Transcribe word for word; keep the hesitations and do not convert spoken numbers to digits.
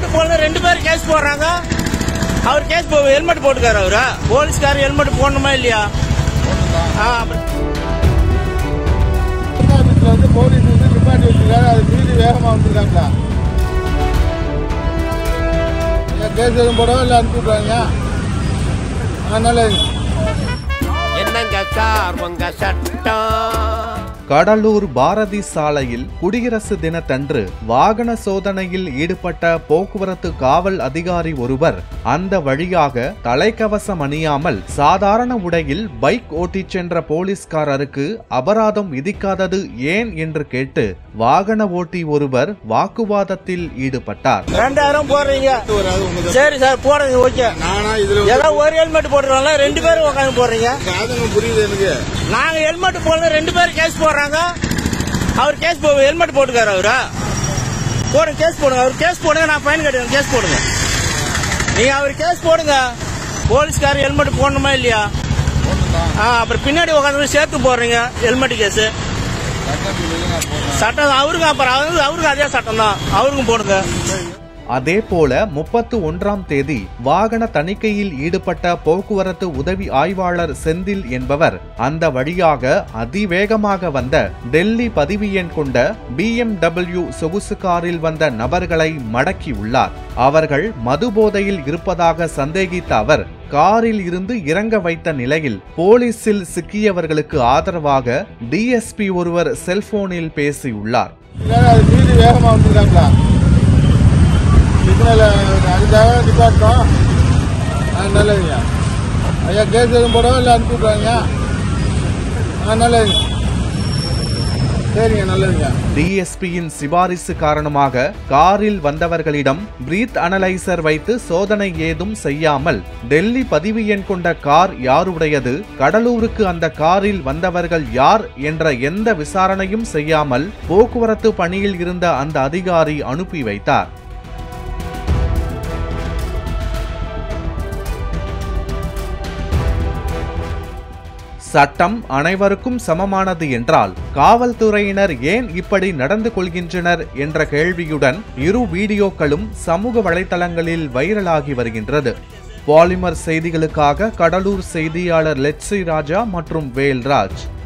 போல ரெண்டு பேரும் கேஸ் போடுறாங்க. அவர் கேஸ் ஹெல்மெட் போட்டுக்காரு. அவரு போலீஸ்காரர் ஹெல்மெட் போடணுமா இல்லையா? வந்து போலீஸ் வந்து நிப்பாட்டி வச்சிருக்காரு. அது மீறி வேகமா வந்துருக்காங்களா? கேஸ் எதுவும் போடவும் இல்லை, அனுப்பி விட்றாங்க. அதனால என்னங்க சார் உங்க சட்டம்? கடலூர் பாரதி சாலையில் குடியரசு தினத்தன்று வாகன சோதனையில் ஈடுபட்ட போக்குவரத்து காவல் அதிகாரி ஒருவர் அந்த வழியாக தலைக்கவசம் அணியாமல் சாதாரண உடையில் பைக் ஓட்டிச் சென்ற போலீஸ்காரருக்கு அபராதம் விதிக்காதது ஏன் என்று கேட்டு வாகன ஓட்டி ஒருவர் வாக்குவாதத்தில் ஈடுபட்டார். ரெண்டாயிரம் போடுறீங்க, சரி சார் போடுறீங்க, ஓகே. ஏதாவது ஒரு ஹெல்மெட் போடுறோம்ல, ரெண்டு பேரும் உட்காந்து போடுறீங்க. புரியுது எனக்கு. நாங்க ஹெல்மெட் போடல, ரெண்டு பேரும் கேஸ் போடுறாங்க. அவர் கேஸ் ஹெல்மெட் போட்டுக்காரு. அவரா போடுங்க, கேஸ் போடுங்க. அவர் கேஸ் போடுங்க, நான் ஃபைன் கட்டுறேன். கேஸ் போடுங்க, நீங்க அவர் கேஸ் போடுங்க. போலீஸ்காரர் ஹெல்மெட் போடணுமா இல்லையா? அப்புறம் பின்னாடி உட்காந்து சேர்த்து போடுறீங்க ஹெல்மெட் கேஸ். சட்டம் அவருக்கு, அப்புறம் அவருக்கு அதே சட்டம் தான், அவருக்கும் போடுங்க. அதே போல முப்பத்து ஒன்றாம் தேதி வாகன தணிக்கையில் ஈடுபட்ட போக்குவரத்து உதவி ஆய்வாளர் செந்தில் என்பவர் அந்த வழியாக அதிவேகமாக வந்த டெல்லி பதிவு எண் கொண்ட பி எம் டபிள்யூ சொகுசு காரில் வந்த நபர்களை மடக்கியுள்ளார். அவர்கள் மது போதையில் இருப்பதாக சந்தேகித்த அவர் காரில் இருந்து இறங்க வைத்த நிலையில் போலீசில் சிக்கியவர்களுக்கு ஆதரவாக டி எஸ் பி ஒருவர் செல்போனில் பேசியுள்ளார். அதுக்காக நிப்பாட்டோம். நல்லதுங்க ஐயா. கேஸ் எதுவும் போடவும் இல்லை, அனுப்பி விட்றாங்க. நல்லதுங்க, சரிங்க, நல்லதுங்க. டிஎஸ்பியின் சிபாரிசு காரணமாக காரில் வந்தவர்களிடம் பிரீத் அனலைசர் வைத்து சோதனை ஏதும் செய்யாமல் டெல்லி பதிவு எண் கொண்ட கார் யாருடையது, கடலூருக்கு அந்த காரில் வந்தவர்கள் யார் என்ற எந்த விசாரணையும் செய்யாமல் போக்குவரத்து பணியில் இருந்த அந்த அதிகாரி அனுப்பி வைத்தார். சட்டம் அனைவருக்கும் சமமானது என்றால் காவல்துறையினர் ஏன் இப்படி நடந்து கொள்கின்றனர் என்ற கேள்வியுடன் இரு வீடியோக்களும் சமூக வலைதளங்களில் வைரலாகி வருகின்றது. பாலிமர் செய்திகளுக்காக கடலூர் செய்தியாளர் லெட்சி ராஜா மற்றும் வேல்ராஜ்.